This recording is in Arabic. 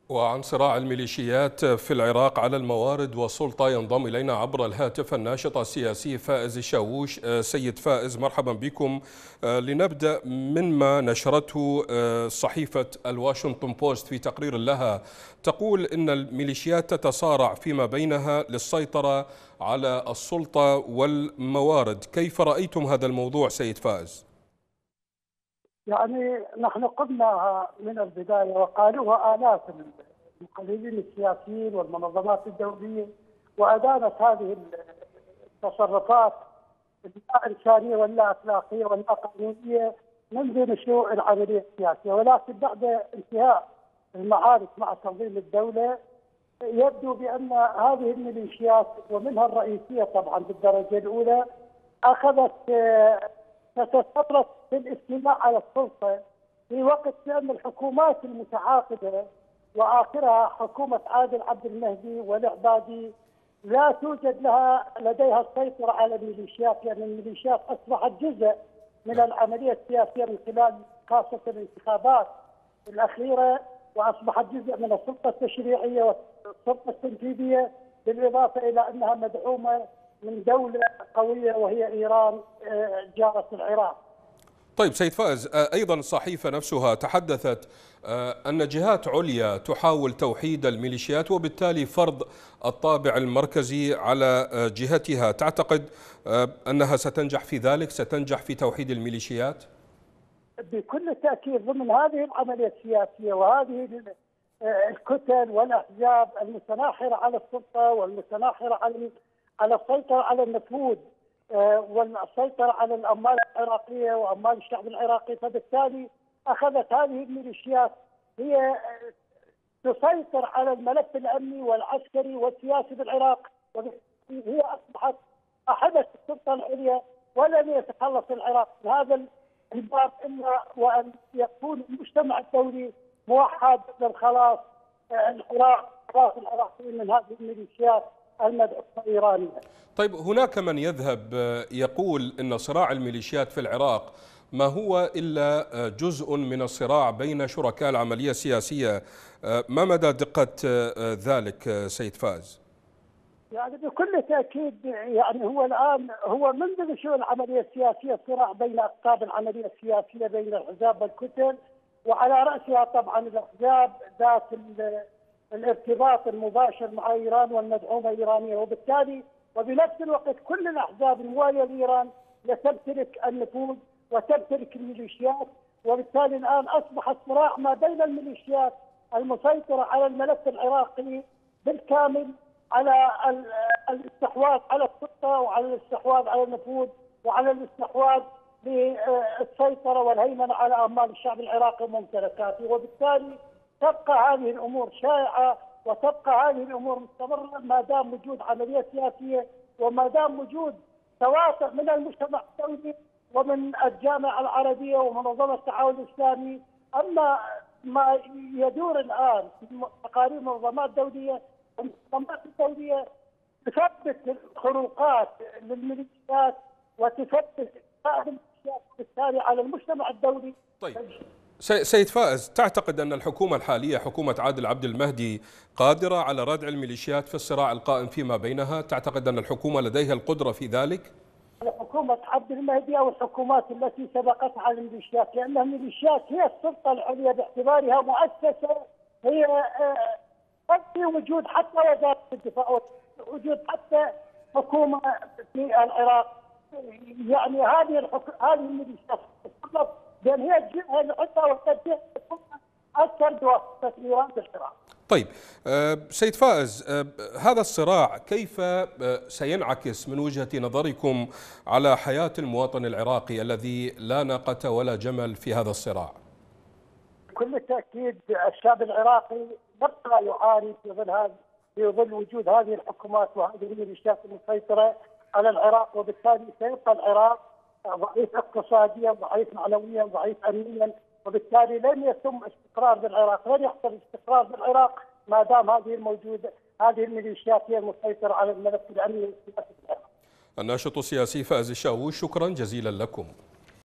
وعن صراع الميليشيات في العراق على الموارد والسلطة ينضم إلينا عبر الهاتف الناشط السياسي فائز الشاووش. سيد فائز، مرحبا بكم. لنبدأ مما نشرته صحيفة الواشنطن بوست في تقرير لها، تقول إن الميليشيات تتصارع فيما بينها للسيطرة على السلطة والموارد. كيف رأيتم هذا الموضوع سيد فائز؟ يعني نحن قلنا من البداية وقالوها آلاف المحللين السياسيين والمنظمات الدولية، وأدانت هذه التصرفات اللا إنسانية واللا أخلاقية واللا قانونية منذ نشوء العملية السياسية، ولكن بعد انتهاء المعارك مع تنظيم الدولة يبدو بأن هذه الميليشيات ومنها الرئيسية طبعا بالدرجة الأولى أخذت تتسلط في الاستيلاء على السلطه في وقت بان الحكومات المتعاقبه واخرها حكومه عادل عبد المهدي والعبادي لا توجد لديها السيطره على الميليشيات، لان الميليشيات اصبحت جزء من العمليه السياسيه من خلال خاصه الانتخابات الاخيره، واصبحت جزء من السلطه التشريعيه والسلطه التنفيذيه، بالاضافه الى انها مدعومه من دولة قوية وهي إيران جارة العراق. طيب سيد فائز، أيضا الصحيفة نفسها تحدثت أن جهات عليا تحاول توحيد الميليشيات وبالتالي فرض الطابع المركزي على جهتها. تعتقد أنها ستنجح في ذلك؟ ستنجح في توحيد الميليشيات؟ بكل تأكيد ضمن هذه العملية السياسية وهذه الكتل والأحزاب المتناحرة على السلطة والمتناحرة على السيطرة على النفوذ والسيطرة على الأموال العراقية وأموال الشعب العراقي، فبالتالي أخذت هذه الميليشيات هي تسيطر على الملف الأمني والعسكري والسياسي بالعراق، وهي أصبحت أحدث السلطة العليا، ولن يتخلص العراق من هذا الباب إلا وأن يكون المجتمع الدولي موحد للخلاص خلاص العراقيين من هذه الميليشيات المدعومة إيرانيا. طيب، هناك من يذهب يقول أن صراع الميليشيات في العراق ما هو إلا جزء من الصراع بين شركاء العملية السياسية. ما مدى دقة ذلك سيد فائز؟ يعني بكل تأكيد، يعني هو الآن هو منذ نشوء العملية السياسية صراع بين أقطاب العملية السياسية بين الأحزاب والكتل، وعلى رأسها طبعا الأحزاب ذات الارتباط المباشر مع إيران والمدعومة إيرانية، وبالتالي وبنفس الوقت كل الأحزاب الموالية لإيران تمتلك النفوذ وتمتلك الميليشيات، وبالتالي الآن أصبح الصراع ما بين الميليشيات المسيطرة على الملف العراقي بالكامل على الاستحواذ على السلطة وعلى الاستحواذ على النفوذ وعلى الاستحواذ للسيطرة والهيمنة على أموال الشعب العراقي وممتلكاته، وبالتالي تبقى هذه الأمور شائعة وتبقى هذه الأمور مستمرة ما دام وجود عملية سياسية وما دام وجود توافق من المجتمع الدولي ومن الجامعة العربية ومنظمة التعاون الإسلامي. أما ما يدور الآن في تقارير منظمات دولية، المنظمات الدولية تثبت الخروقات للميليشيات وتثبت الميليشيات بالتالي على المجتمع الدولي. طيب سيد فائز، تعتقد أن الحكومة الحالية حكومة عادل عبد المهدي قادرة على ردع الميليشيات في الصراع القائم فيما بينها؟ تعتقد أن الحكومة لديها القدرة في ذلك؟ حكومة عبد المهدي أو الحكومات التي سبقتها على الميليشيات، لأن الميليشيات هي السلطة العليا باعتبارها مؤسسة، هي في وجود حتى وزارة الدفاع وجود حتى حكومة في العراق. يعني هذه الميليشيات لأن هي الجهة العليا والتدبير أكثر بواسطة إيران في العراق. طيب سيد فائز، هذا الصراع كيف سينعكس من وجهة نظركم على حياة المواطن العراقي الذي لا ناقة ولا جمل في هذا الصراع؟ بكل تأكيد الشعب العراقي يبقى يعاني في ظل وجود هذه الحكومات وهذه الميليشيات المسيطرة على العراق، وبالتالي سيبقى العراق ضعيف اقتصاديا، ضعيف معنويا، ضعيف امنيا، وبالتالي لن يتم استقرار بالعراق، لن يحصل استقرار بالعراق ما دام هذه الميليشيات هي المسيطرة على الملف الامني والسياسي في العراق. الناشط السياسي فائز الشاووش، شكرا جزيلا لكم.